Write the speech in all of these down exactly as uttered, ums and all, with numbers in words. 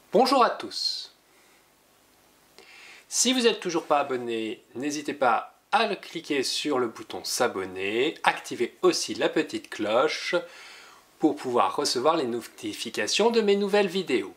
Bonjour à tous. Si vous n'êtes toujours pas abonné, n'hésitez pas à le cliquer sur le bouton s'abonner, activez aussi la petite cloche pour pouvoir recevoir les notifications de mes nouvelles vidéos.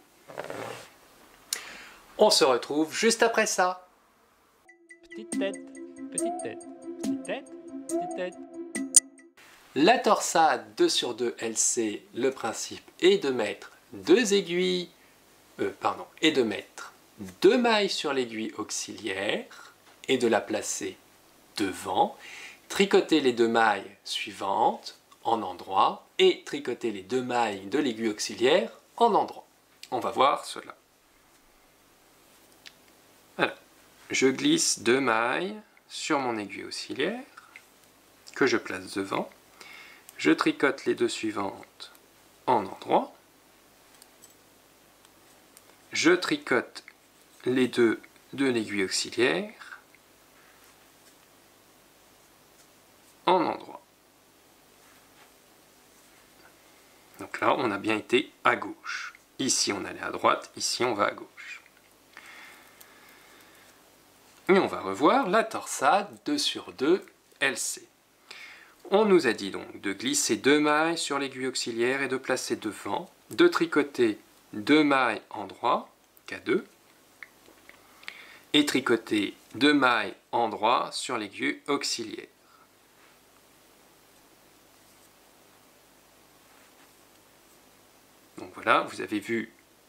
On se retrouve juste après ça. Petite tête, petite tête, petite tête, petite tête. La torsade deux sur deux L C, le principe est de mettre deux aiguilles, euh, pardon, et de mettre deux mailles sur l'aiguille auxiliaire et de la placer devant, tricoter les deux mailles suivantes en endroit et tricoter les deux mailles de l'aiguille auxiliaire en endroit. On va voir cela. Alors, je glisse deux mailles sur mon aiguille auxiliaire que je place devant. Je tricote les deux suivantes en endroit. Je tricote les deux de l'aiguille auxiliaire en endroit. Donc là, on a bien été à gauche. Ici, on allait à droite, ici, on va à gauche. Et on va revoir la torsade deux sur deux L C. On nous a dit donc de glisser deux mailles sur l'aiguille auxiliaire et de placer devant, de tricoter deux mailles en droit, K deux, et tricoter deux mailles en droit sur l'aiguille auxiliaire. Donc voilà, vous avez vu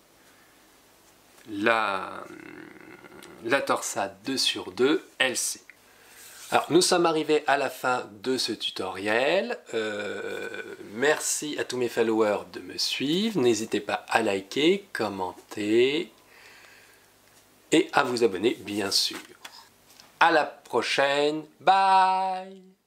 la, la torsade deux sur deux L C. Alors, nous sommes arrivés à la fin de ce tutoriel. Euh, merci à tous mes followers de me suivre. N'hésitez pas à liker, commenter et à vous abonner, bien sûr. À la prochaine. Bye!